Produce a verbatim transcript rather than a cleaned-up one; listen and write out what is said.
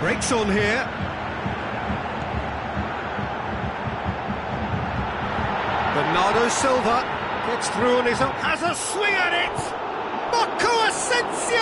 Breaks on here. Bernardo Silva gets through on his own, has a swing at it! Marco Asensio!